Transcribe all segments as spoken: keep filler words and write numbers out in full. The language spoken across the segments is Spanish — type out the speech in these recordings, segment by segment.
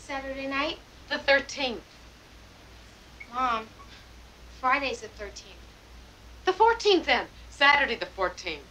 Saturday night? The thirteenth. Mom, Friday's the thirteenth. The fourteenth then. Saturday the fourteenth.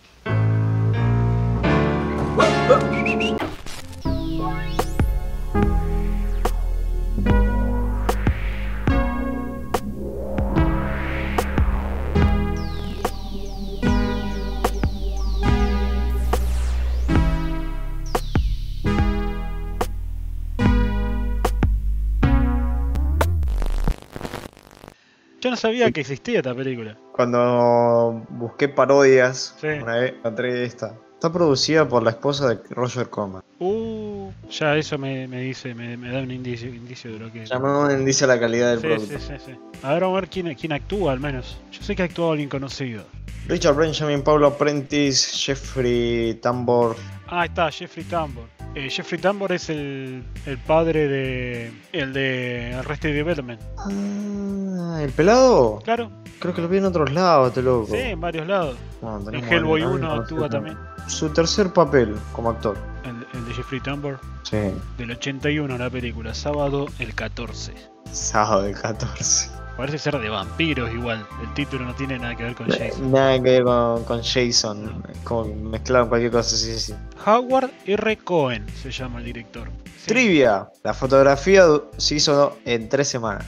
Yo no sabía que existía esta película. Cuando busqué parodias, Sí. una vez encontré esta. Está producida por la esposa de Roger Corman. Uh, ya eso me, me dice, me, me da un indicio, indicio de lo que es. Llamó un indicio a la calidad del Sí, producto. sí, sí, sí. A ver, vamos a ver quién, quién actúa al menos. Yo sé que ha actuado alguien conocido. Richard Benjamin, Pablo Prentice, Jeffrey Tambor. Ah, ahí está, Jeffrey Tambor. Eh, Jeffrey Tambor es el, el padre de... el de Arrested Development. Ah, ¿el pelado? Claro, Creo que lo vi en otros lados, este loco. sí, en varios lados. Bueno, En tenemos Hellboy a- a- uno a- actúa también. Su tercer papel como actor. El, el de Jeffrey Tambor. Sí. Del ochenta y uno la película, sábado el catorce. Sábado del catorce. Parece ser de vampiros igual. El título no tiene nada que ver con Jason. Nada que ver con, con Jason. Como mezclaron cualquier cosa, sí, sí, sí. Howard R. Cohen se llama el director. Sí. Trivia. La fotografía du- se hizo en tres semanas.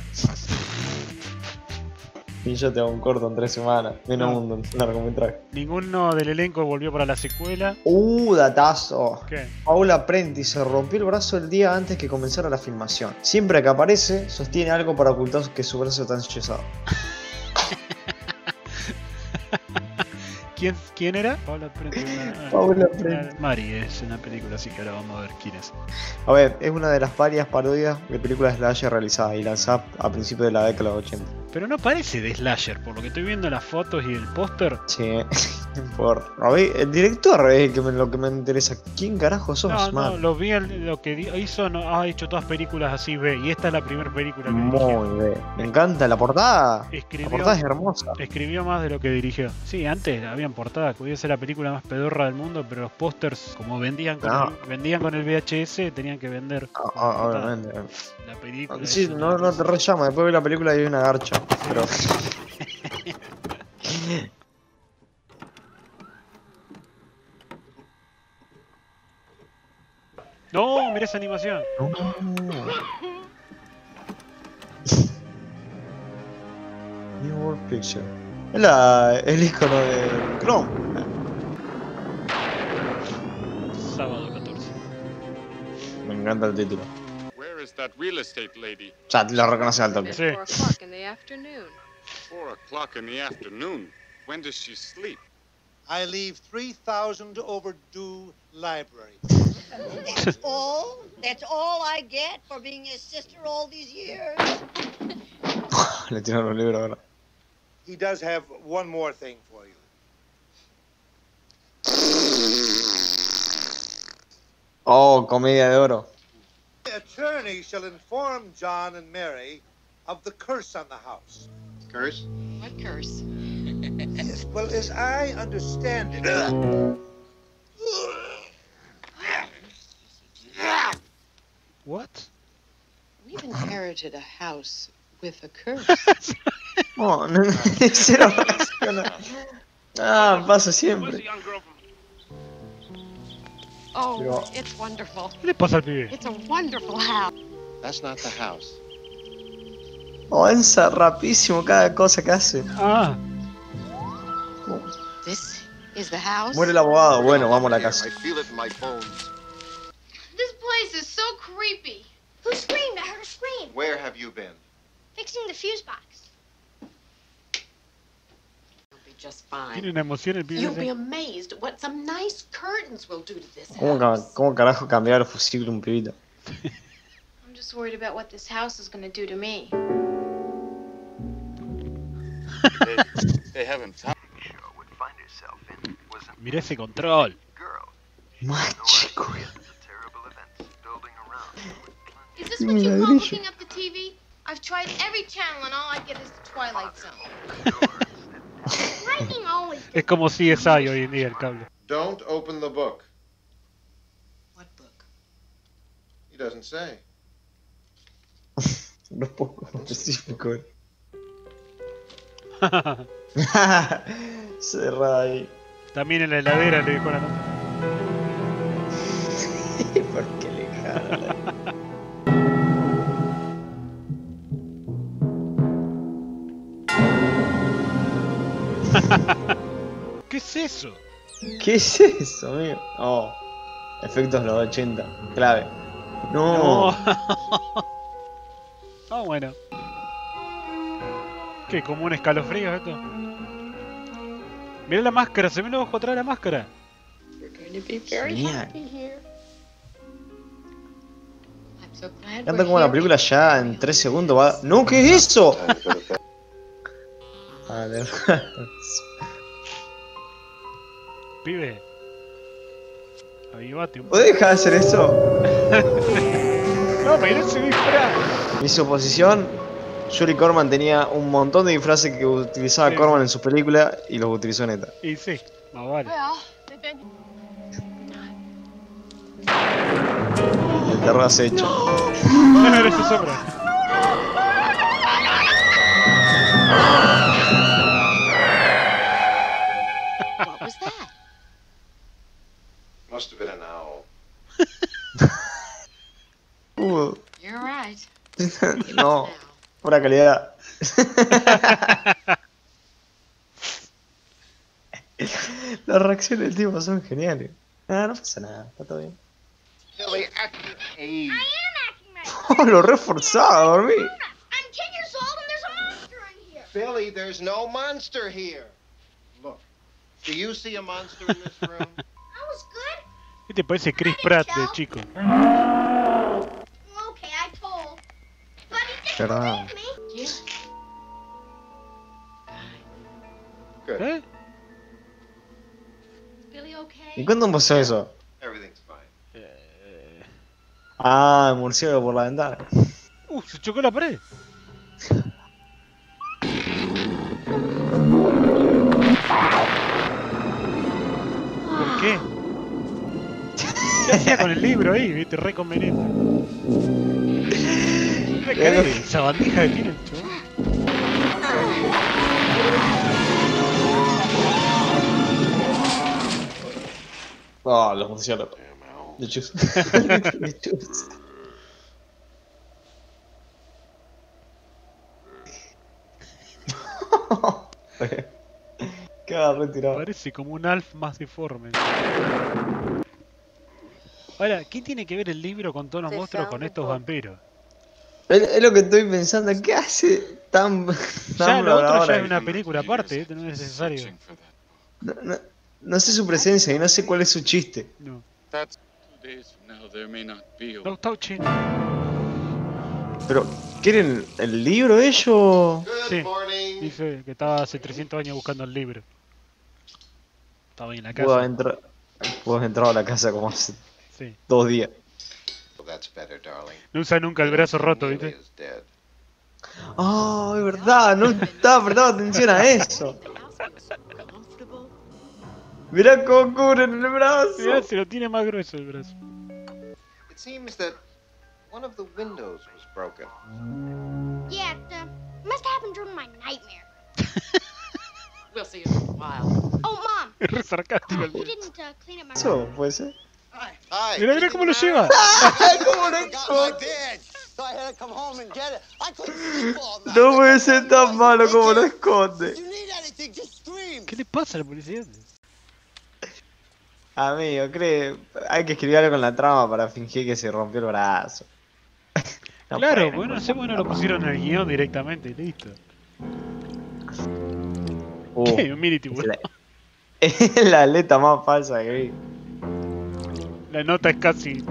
Y yo tengo un corto en tres semanas. Menos No. un, un largometraje. Ninguno del elenco volvió para la secuela. Uh, datazo. ¿Qué? Paula Prentice se rompió el brazo el día antes que comenzara la filmación. Siempre que aparece, sostiene algo para ocultar que su brazo está enyesado. ¿Quién, ¿Quién era? Paula Prentice. Ah, Paula ah, Prentice. Mari es en la película, así que ahora vamos a ver quién es. A ver, es una de las varias parodias de películas de slasher realizadas y lanzada a principios de la década de los ochenta. Pero no parece de slasher, por lo que estoy viendo en las fotos y el póster. Sí, por... A ver, el director es el que me- lo que me interesa. ¿Quién carajo sos, No, man? no, lo vi, en lo que di- hizo, no, ha hecho todas películas así B, y esta es la primera película que dirigió. Muy bien. Me encanta la portada. Escribió, La portada es hermosa. escribió más de lo que dirigió. Sí, antes habían portadas, podía ser la película más pedorra del mundo, pero los pósters, como vendían con, No. el, vendían con el V H S, tenían que vender Ah, la ah, portada. obviamente. La película. Sí, es una no, no cosa. te re llama. Después vi la película y hay una garcha. Pero. No, mira esa animación. New World Picture. Es la, el icono de Chrome. Sábado catorce. Me encanta el título. Where is that real estate lady? Ya lo reconoce al toque. Sí. Four o'clock in the afternoon. Four o'clock in the afternoon. When does she sleep? I leave three thousand overdue library. That's all? That's all I get for being his sister all these years? Le tiraron los libros ahora. He does have one more thing for you. Oh, comedia de oro. The attorney shall inform John and Mary of the curse on the house. Curse? What curse? Yes, well, as I understand it, What? We've inherited a house with a curse. Oh, no, no, cero reacciona. Ah, pasa siempre. Oh, Pero- it's wonderful. ¿Qué le pasa al pibe? It's a wonderful house. That's not the house. Avanza rapidísimo cada cosa que hace. Ah, This is the house. Muere el abogado. Bueno, vamos a la casa. I feel it in my bones. This place is so creepy. Who screamed? I heard a scream. Where have you been? Fixing the fuse box. You'll be just fine. tiene una emoción el pibe. You'll be ese. amazed what some nice curtains will do to this ¿Cómo, ca- house. cómo carajo cambiar el fusible un pibito? I'm just worried about what this house is gonna do to me. They, they haven't found. Mirá ese control. Más chico. Is this what you call hooking up the T V? I've tried every channel and all I get is the Twilight Zone. Lightning always. Es como C S I hoy en día el cable. Don't open the book. What book? He doesn't say. No es poco específico. Cerrada ahí. También en la heladera le dejó la nota. ¿Por qué le jala? ¿Qué es eso? ¿Qué es eso, amigo? Oh, efectos los ochenta, clave. No. No. Ah, bueno. ¿Qué? ¿Como un escalofrío esto? Mirá la máscara, se me lo ojo atrás de la máscara. We're going to be very Genial. happy here. I'm so glad Canta we're como la here. película ya en tres segundos va. ¡No! ¿Qué es eso? Ah, de verdad. Pibe. Avivate un poco. ¿Podés dejar de hacer eso? No, mirá ese disfraz. Mi suposición, Julie Corman tenía un montón de disfraces que utilizaba Sí. Corman en sus películas y los utilizó en esta. Y sí, más vale. Well, they've been. El terror acecho. Mira esa sombra. What was that? Must have been an owl. Uh, You're right. no, Now, pura calidad. Las reacciones del tipo son geniales. Ah, no pasa nada, está todo bien. Billy, at the age. I am acting right. Oh, lo reforzaba a dormir. I'm ten years old and there's a monster in here. Billy, there's no monster here. Look, do you see a monster in this room? I was good. ¿Qué te parece Chris Pratt de chico? Okay, I told. But he didn't Verdad. believe me. you? Good. ¿Eh? Is Billy okay? ¿Y cuándo empezó eso? Everything's fine. Eh... Ah, el murciélago por la ventana. Uh, se chocó la pared. ¿Por qué? ¿Qué hacía con el libro ahí? Viste, re conveniente. Mira que hay esa bandija que tiene el chabón. Ah, los murciélagos. Lechus. Lechus. Queda retirado. Parece como un Alf más deforme. Ahora, ¿qué tiene que ver el libro con todos los They monstruos found con the estos book. vampiros? Es, es lo que estoy pensando. ¿Qué hace tan. Ya tan lo otro ya ahora? es una película aparte, ¿eh? No es necesario. No, no- no sé su presencia y no sé cuál es su chiste. No. That's two days from now. There may not be a No touching. Pero, ¿quieren el libro ellos? Good Sí. morning. Dice que estaba hace trescientos años buscando el libro. Estaba ahí en la Pudo haber casa. entrado, pudo haber entrado a la casa como hace Sí. dos días. Well, that's better, darling. No usa nunca el brazo roto, Billy ¿viste? is dead. Oh, es verdad, no estaba prestando atención a eso. the house feels so comfortable. Mirá cómo cubren el Mirá, brazo. se lo tiene más grueso el brazo. It seems that one of the windows was broken. Yeah, it uh, must have happened during my nightmare. We'll see in a while. Oh, Mom, Es re sarcástico el he brazo. didn't uh, clean up my Eso puede ser. Hi. Mirá, mirá cómo lo lleva. ¿Cómo lo esconde? So I had to come home and get it. I couldn't sleep all night. No puede ser tan malo como lo esconde. If you need anything, just scream. ¿Qué le pasa a la policía? Amigo, cree, hay que escribir algo en la trama para fingir que se rompió el brazo. No Claro, pueden bueno, no sé, bueno, lo pusieron en el guión directamente y listo. Uh, ¿Qué? Un mini es tiburón. la, es la aleta más falsa que vi. La nota es casi.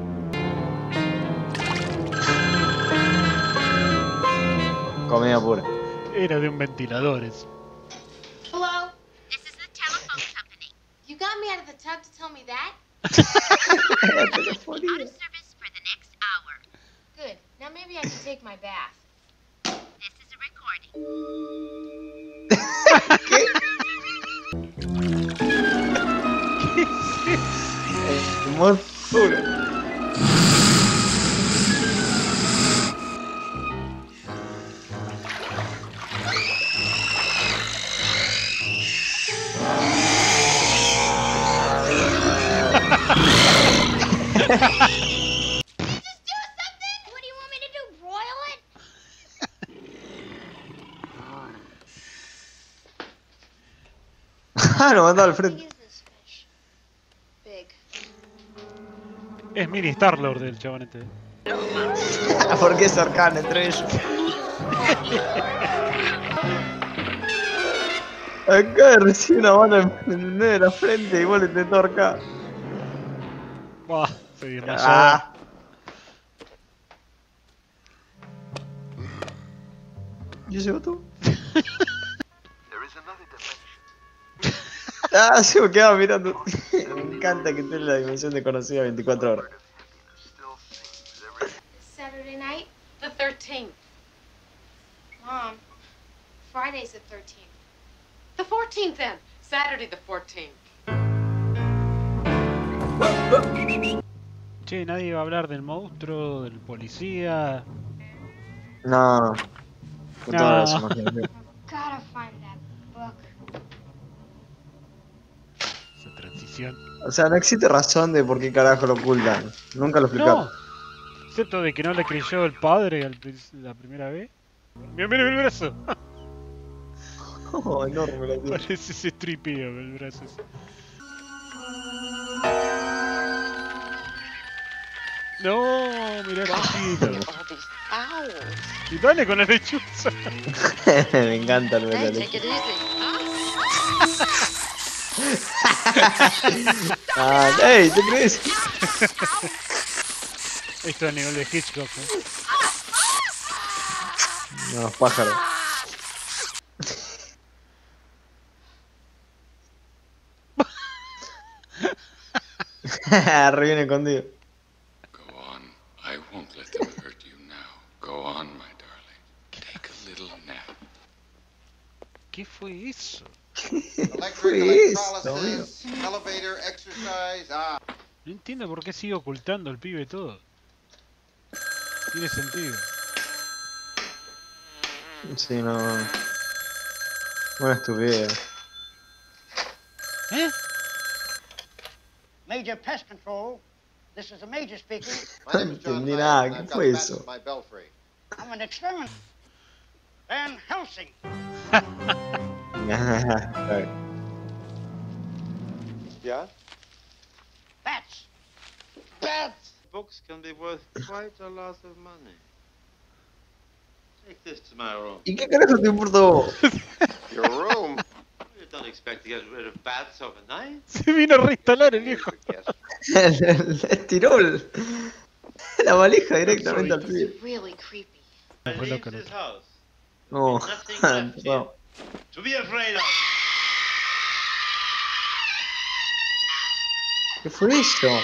Comedia pura. Era de un ventilador eso. Hello? This is the telephone company. You got me out of the tub to tell me that? La telefonía. Out of service for the next hour. Good. Now maybe I can take my bath. This is a recording. Humor puro. What do you want me to do? Broil it? Ah, lo mandó al How big frente. is this fish? Big. Es mini Star-Lord el chabón este. ¿Por qué se ahorcan entre ellos? Acá recibe una bala en el medio de la frente y vos le intentó ahorcar. Buah, se desmayó. Ah. ¿Y ese botón? Ah, sí, me quedaba mirando. Me encanta que esté en la dimensión desconocida veinticuatro horas. Saturday night? The thirteenth. Mom, Friday's the thirteenth. The fourteenth then. Saturday the fourteenth. Che, nadie va a hablar del monstruo, del policía. No. Con No. todas las imágenes. Gotta find that book. Esa transición. O sea, no existe razón de por qué carajo lo ocultan. Nunca lo explicaron. No. Excepto de que no le creyó el padre al pri- la primera vez. Mira, mira, mira el brazo. Oh, enorme la tía. Parece ese tripeo el brazo ese. No, mirá el cosito. All these owls. Y dale con la lechuza. Me encanta el Hey, verlo. take it easy. Ah, ¡ey! ¿Te crees? Esto a nivel de Hitchcock, ¿eh? No, pájaro. Re bien escondido. Go on. I won't let them hurt you now. Go on, my darling. Take a little nap. ¿Qué fue eso? Electric, fue esto, electrolysis, elevator, exercise. Ah, No entiendo por qué sigue ocultando el pibe todo. Tiene sentido. Sí, no. Una estupidez. ¿Eh? Major Pest Control. This is a major speaking. my name is John Entendí Hyatt, nada, and ¿qué I've got fue the eso? badge of my belfry. I'm an experiment. Van Helsing. Yeah? Bats. Bats! Books can be worth quite a lot of money. Take this to my room. ¿Y qué carajo te importa a vos? Your room? You don't expect to get rid of bats overnight. Se vino a reinstalar el viejo. Les tiró el- la valija directamente al pibe. Really creepy. No fue loco, Leaves loco. his house. No, Nothing left here no. to be afraid of. ¿Qué fue eso?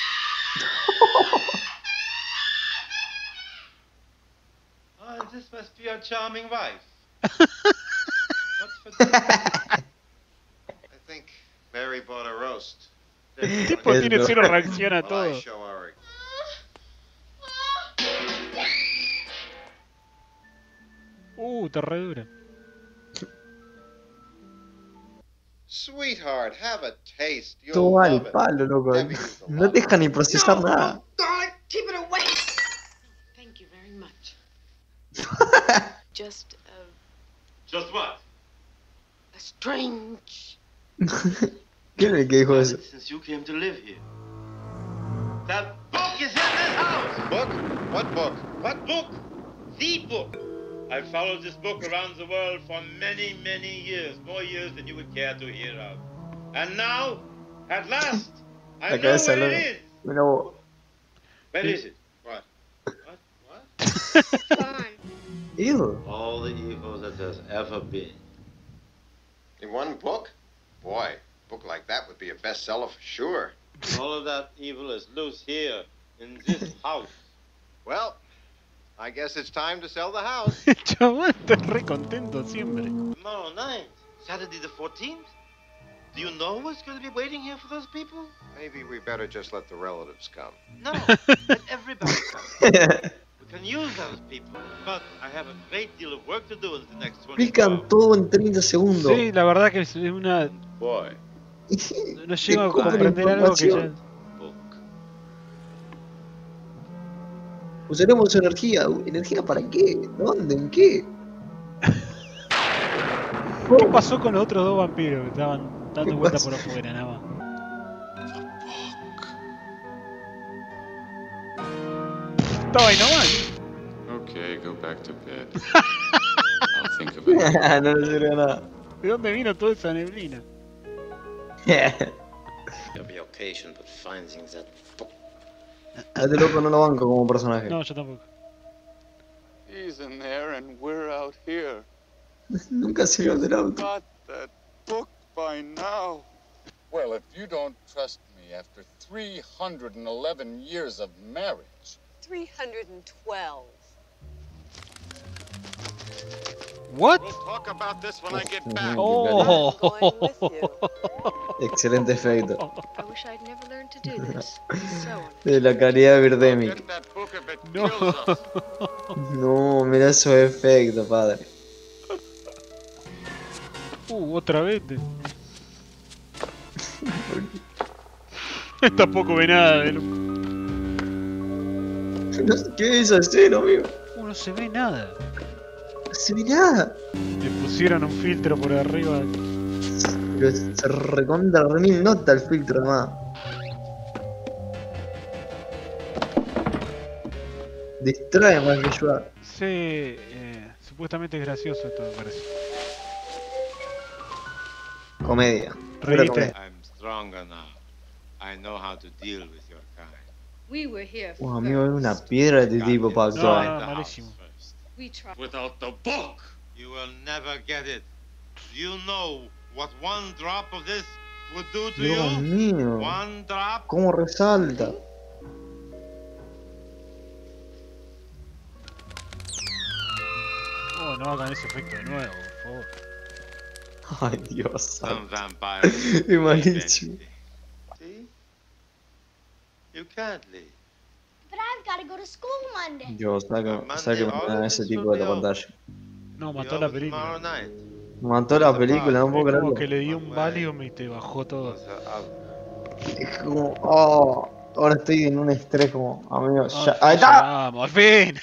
Oh, this must be your charming wife. What's for dinner? I think Mary bought a roast. El tipo Es tiene lo- cero reacción a Well, I todo. show Eric. Uh, te re dura. Sweetheart, have a taste. You'll Todo al love it. palo, loco. Debbie used to No love te it. deja ni procesar nada. Darling, keep it away. Thank you very much. Just a, Just what? a strange. ¿Quién es el que dijo eso? Since you came to live here. That book is in this house! Book? What book? What book? The book! I've followed this book around the world for many, many years. More years than you would care to hear of. And now, at last, I La know cabeza where loca. it is. Mira vos. Where is it? What? What? What? Gone. Ew. All the evil that there's ever been. In one book? Boy, a book like that would be a bestseller for sure. All of that evil is loose here, in this house. Well, I guess it's time to sell the house. El chabón está re contento siempre. Tomorrow night, Saturday the fourteenth? Do you know what's going to be waiting here for those people? Maybe we better just let the relatives come. No, let everybody come. We can use those people, but I have a great deal of work to do in the next twenty-four Explican hours. todo en treinta segundos. Sí, la verdad que es una. Boy, No llego a Te comen comprender algo que ya. información. Usaremos su energía. ¿Energía para qué? ¿Dónde? ¿En qué? ¿Qué pasó con los otros dos vampiros que estaban dando vueltas por afuera, nada más? Estaba ahí nomás. Okay, go back to bed. I'll think of it. No le sirve nada. ¿De dónde vino toda esa neblina? You'll be occasion, but finding that book. A este loco no lo banco como personaje. No, yo tampoco. He's in there and we're out here. Nunca salió del auto. Got that book by now. Well, if you don't trust me after three hundred eleven years of marriage. three hundred twelve. What? We'll talk about this when I get back. Oh. Excelente efecto. I wish I'd never learned to do this. So De la calidad birdemic. Get that book if it No. kills us. No, mira esos efectos, padre. Uh, otra vez. Tampoco ve nada de lo... No sé qué es esa escena, amigo. Uh, no se ve nada. No se ve nada. Le pusieron un filtro por arriba. Pero se recontra remil nota el filtro, además. Distrae más que ayudar. Sí, eh, supuestamente es gracioso esto, me parece. Comedia. Pura Reíte. comedia. I'm stronger now. I know how to deal with your kind. we were here Uh, amigo, era una piedra de este tipo para No, actuar. no, The house malísimo. first. we tried. Without the book, you will never get it. You know what one drop of this would do to Dios you? mío. One drop? ¿Cómo resalta? Oh, no hagan ese efecto de nuevo, por favor. Ay, Dios Some santo. vampires. Es malísimo. See? You can't leave. But I've got to go to school Monday. Dios, saca, saca ese tipo de la pantalla. No, mató You're la over tomorrow película. night. Mató la película, no puedo Es como creerlo. que le dio un Valium y te bajó todo. Es como, oh, ahora estoy en un estrés como, amigo, ya. Ah, ¡Ahí está! Vamos, al fin.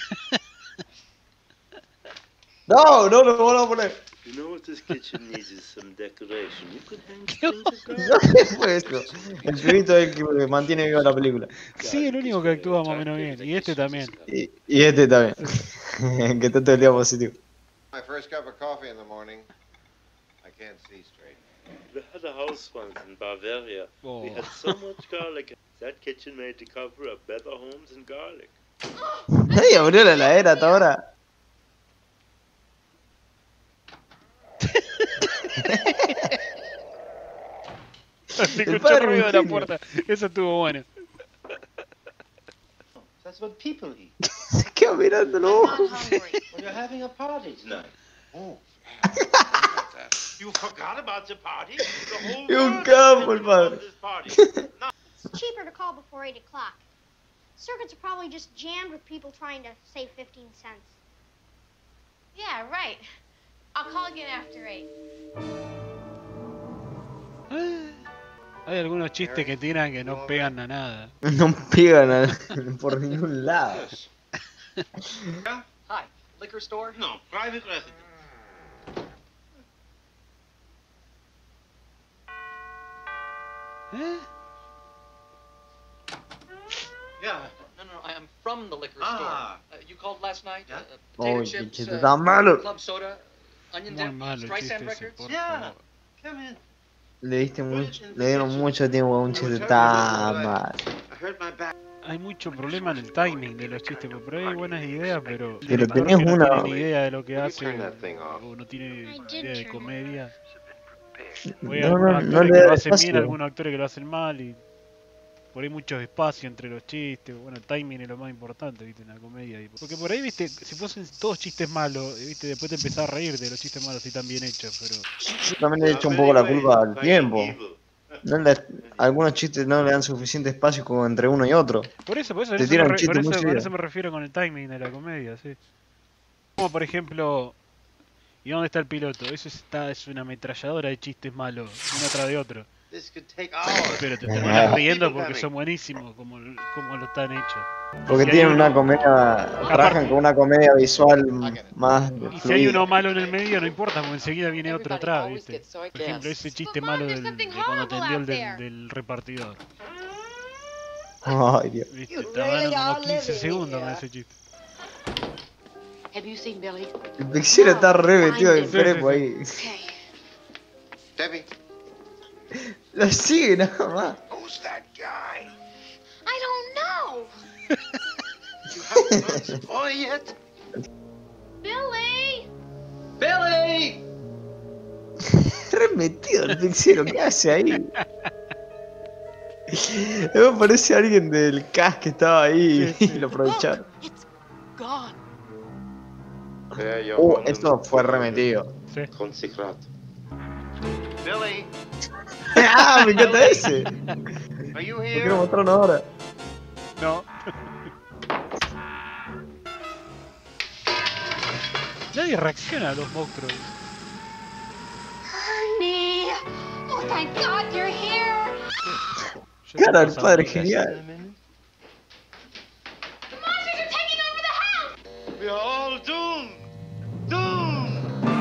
No, no lo voy a poner. You know what this kitchen needs is some decoration. You could hang ¿Qué things of No, ¿qué fue eso? El pibito es el que mantiene viva la película. Sí, el único que actúa más o menos bien. Y este también. Y, y este también. Que está todo el día positivo. My first cup of coffee in the morning. I can't see straight. We had a house once in Bavaria. Oh. We had so much garlic. That kitchen made the cover of Better Homes and Garlic. Nadie abrió la heladera hasta ahora. Se El escuchó padre el ruido de la Virgilio. puerta. Eso estuvo bueno. That's what people eat. Se queda mirándolo. I'm not hungry. Well, you're having a party tonight. Oh. You forgot about the party? The whole Es un world capo el is padre. this party. It's cheaper to call before eight o'clock. Circuits are probably just jammed with people trying to save fifteen cents. Yeah, right. I'll call again after eight. Hay algunos chistes que tiran que no pegan a nada. No pegan a- por ningún lado. Hi, liquor store? No, private residence. ¿Eh? Yeah. No, no, I am from the liquor Ah. store. Uh, you called last night? Yeah. Uh, potato Oye, chips, chiste uh, tan malo. club soda, onion Muy dip, malo el Streisand chiste ese, records? por Yeah. favor. Come in. Le diste mucho, le dieron mucho tiempo a un chiste tan mal. I hurt my back. Hay mucho problema en el timing de los chistes, porque por ahí hay buenas ideas, pero... Pero el actor tenés que no una- tiene ni idea de lo que hace, turn that thing off? o no tiene I did idea de turn it comedia. Voy No, a no, algunos no actores le que da lo hacen bien, espacio. algunos actores que lo hacen mal, y por ahí mucho espacio entre los chistes. Bueno, el timing es lo más importante, viste, en la comedia. y- Porque por ahí, viste, si fuesen todos chistes malos, viste, después te empezás a reír de los chistes malos y tan bien hechos, pero... Yo también le he hecho un poco la culpa al tiempo. No le- algunos chistes no le dan suficiente espacio como entre uno y otro. Por eso, por eso, por Te eso, tiran me, re- chistes por muy eso, por seguidos. eso me refiero con el timing de la comedia, sí. Como por ejemplo, ¿y dónde está el piloto? Eso está, es una ametralladora de chistes malos, uno tras de otro. This could take hours. Pero te terminas riendo porque son buenísimos, como, el- como lo están hechos. Porque Si hay tienen uno- una comedia, trabajan con una comedia visual más Y si hay fluida. uno malo en el medio, no importa, porque enseguida viene otro atrás, ¿viste? Por ejemplo, ese chiste malo del, de cuando atendió el del, del repartidor. Ay, Dios. ¿Viste? Tardaron como quince segundos con ese chiste. Have you seen Billy? El Pixel está re metido en Sí, sí, prepo sí. ahí. Debbie. Lo sigue nada más. Who's that guy? I don't know. You haven't met the boy yet? Billy! Billy! Re metido el Pixel, ¿qué hace ahí? Me parece alguien del cast que estaba ahí y lo aprovecharon. Gone. There you Uh, esto fue remetido. Consecrato. Billy, ¡Ah, me encanta ese! are you Lo here? quiero mostrarlo ahora. No. Nadie reacciona a los monstruos. Ernie! Oh, thank God you're here! Cara, el padre genial. The monsters are taking over the house! We are all doomed! Doomed!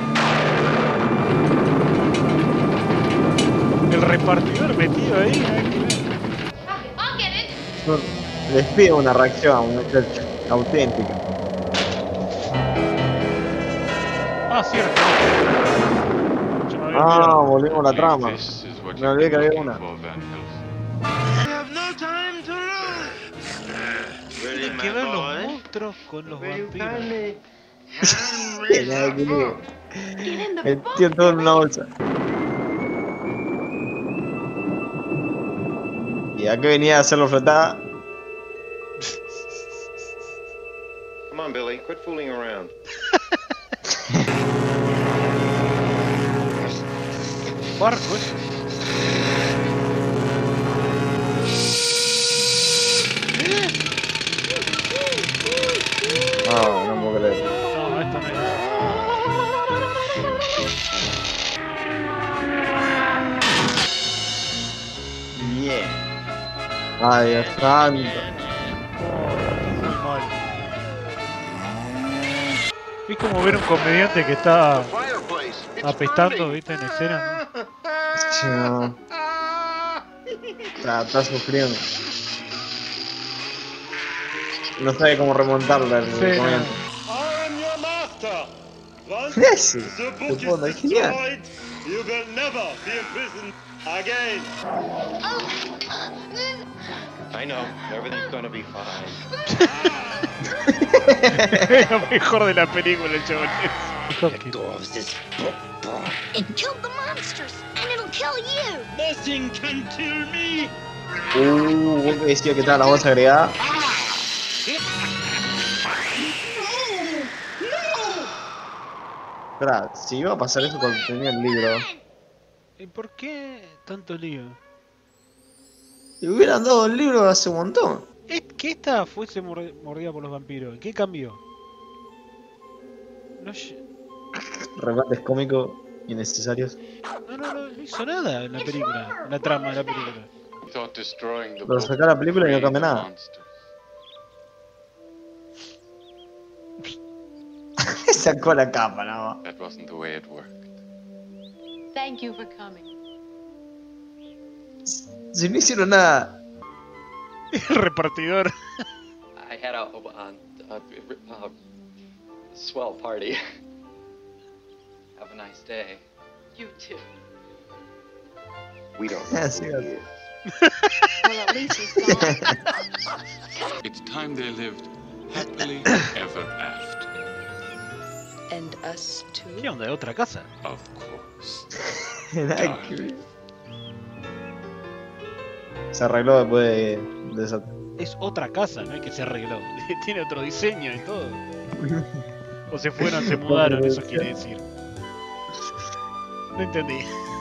El repartidor metido ahí. I'll get it. No, les pido una reacción auténtica. Ah, cierto. Yo me había Ah, olvidado. volvimos a la trama. This is what Me you've olvidé que been había looking una. for, Van Helsing. We have no time to lose! Really, Hay que my ver los boy? monstruos con los Will you vampiros. kindly Nada que ver. Metió todo en una bolsa. ¿Y a qué venía a hacerlo flotar? Come on, Billy, quit fooling around. Barco ese. No, no puedo creer. No, esto no es. Bien. Ay, Dios santo. Muy mal. Es como ver un comediante que está apestando, viste, en escena, ¿no? Sí, no. Está, está sufriendo. No sabe cómo remontarla el Sí, comediante. I am your master! Once Ese, the te book puedo dar is genial. destroyed, you will never be imprisoned again! I know, everything's gonna be fine. Es lo mejor de la película, el chaval. Let go of this book, boy. It killed the monsters, and it'll kill you! Nothing can kill me! Uh, vos que decía que estaba la voz agregada. Espera, si iba a pasar eso cuando tenía el libro. ¿Y por qué tanto lío? Le hubieran dado el libro hace un montón. Es que esta fuese mor- mordida por los vampiros. ¿Qué cambió? No, lle- Remates cómicos innecesarios. no, no, no, no hizo nada en la película, en la trama de la película. I thought destroying the Lo book saca la película y no freed cambia the nada. monsters. Sacó la capa nada más. That wasn't the way it worked. Thank you for coming. Si no hicieron nada. El repartidor. I had a, a, a, a, a swell party. Have a nice day. You too. We don't know Así who es. he is. Well, at least he's gone. It's time they lived happily ever after. And us too. ¿Qué onda? ¿De otra casa? Of course. Nada que ver. Se arregló después de, de esa. Es otra casa, no es que se arregló. Tiene otro diseño y todo. O se fueron, se mudaron, eso quiere decir. No entendí.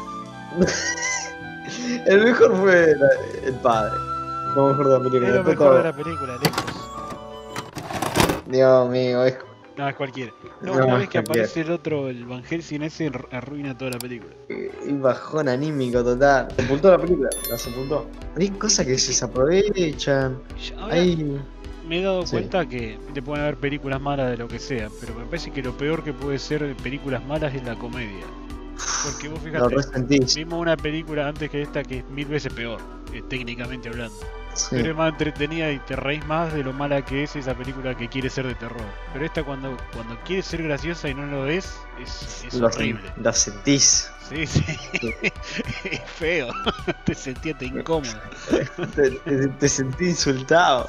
El mejor fue la- el padre. Lo mejor de la película. Es lo después mejor todo. de la película, lejos. Dios mío, es No, es cualquiera. No, No, una es vez que cualquiera. aparece el otro, el Van Helsing ese, ar- arruina toda la película. Y bajón anímico total. Sepultó la película, la sepultó. Hay cosas que se desaprovechan. Ahora, Hay. me he dado Sí. cuenta que te pueden haber películas malas de lo que sea, pero me parece que lo peor que puede ser de películas malas es la comedia. Porque vos Lo fíjate, resentís. vimos una película antes que esta que es mil veces peor, eh, técnicamente hablando. Sí. Pero es más entretenida y te reís más de lo mala que es esa película que quiere ser de terror. Pero esta cuando, cuando quiere ser graciosa y no lo es, es, es Lo, horrible. lo sentís. Sí, sí. Es feo. Te sentías incómodo. Te, te, te sentís insultado.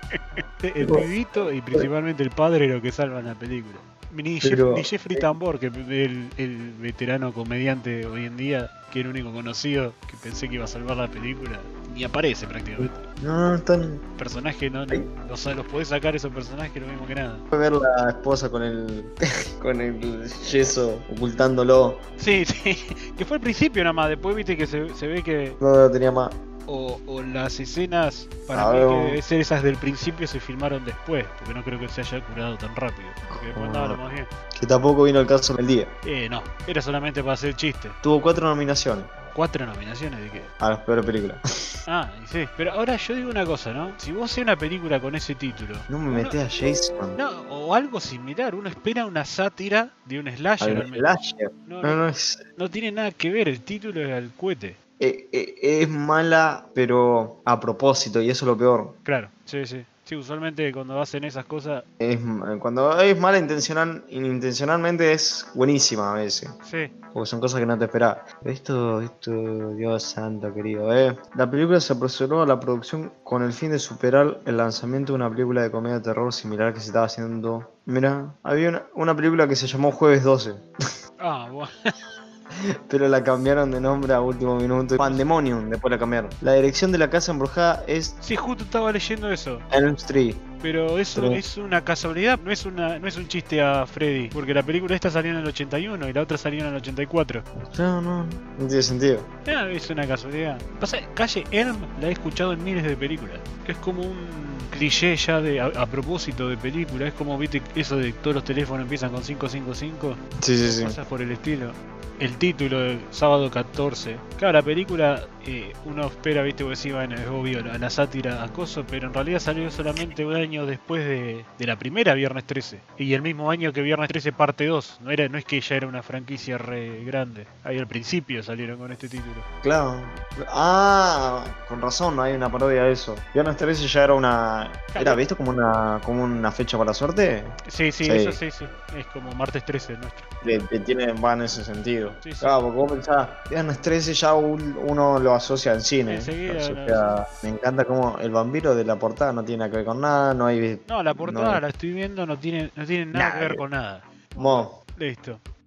El pibito y principalmente el padre es lo que salvan la película. Ni, Jeff- Pero- ni Jeffrey Tambor, que es el, el veterano comediante hoy en día, que es el único conocido, que pensé que iba a salvar la película, ni aparece prácticamente. No, no están. Personaje no, no, o sea, los podés sacar esos personajes lo mismo que nada. Fue ver la esposa con el. con el yeso ocultándolo. Sí, sí, que fue al principio nada más, después viste que se, se ve que No lo tenía más. o, o las escenas para A mí ver, que vamos. debe ser esas del principio se filmaron después, porque no creo que se haya curado tan rápido, porque después andaba lo más bien. Que tampoco vino el caso del día. Eh, no, era solamente para hacer chiste. Tuvo cuatro nominaciones ¿Cuatro nominaciones de qué? a las peores películas. Ah, y sí. Pero ahora yo digo una cosa, ¿no? Si vos haces una película con ese título, No me metés a Jason. no, o algo similar, uno espera una sátira de un slasher Al al menos. slasher. No, No, no, no es. no tiene nada que ver, el título es al cohete. eh, eh, es mala, pero a propósito, y eso es lo peor. Claro, sí, sí. Sí, usualmente cuando hacen esas cosas, Es, cuando es mala intencional, intencionalmente es buenísima a veces. sí. Porque son cosas que no te esperás. Esto, esto, Dios santo querido, eh. La película se apresuró a la producción con el fin de superar el lanzamiento de una película de comedia de terror similar que se estaba haciendo. Mira, había una, una película que se llamó Jueves doce, Ah, bueno. pero la cambiaron de nombre a último minuto. Pandemonium, después la cambiaron. La dirección de la casa embrujada es Sí, justo estaba leyendo eso. Elm Street. Pero eso Pero- es una casualidad, no es una no es un chiste a Freddy, porque la película esta salió en el ochenta y uno y la otra salió en el ochenta y cuatro. No, no, no tiene sentido. Ah, es una casualidad. Pasa, Calle Elm la he escuchado en miles de películas. Es como un cliché ya de a, a propósito de película. Es como, viste, eso de todos los teléfonos empiezan con cinco cinco cinco. Sí, sí, sí. Cosas por el estilo. El título de Sábado catorce. Claro, la película eh, uno espera, viste, vos decís, bueno, es obvio, la, la sátira acoso, pero en realidad salió solamente un año después de, de la primera Viernes trece. Y el mismo año que Viernes trece parte dos. No era no es que ya era una franquicia re grande. Ahí al principio salieron con este título. Claro. Ah, con razón, no hay una parodia de eso. Viernes trece ya era una. ¿Era visto como una como una fecha para la suerte? Sí, sí, Sí. eso sí, sí. Es como Martes trece el nuestro. Le, le tiene, va en ese sentido. Sí, sí. Claro, porque vos pensás, Viernes trece ya un- uno lo asocia al cine. Enseguida, Lo no, asocia- me encanta como el vampiro de la portada no tiene nada que ver con nada, no hay. No, la portada no- la estoy viendo, no tiene, no tiene nada Nada. que ver con nada. Mo, Listo.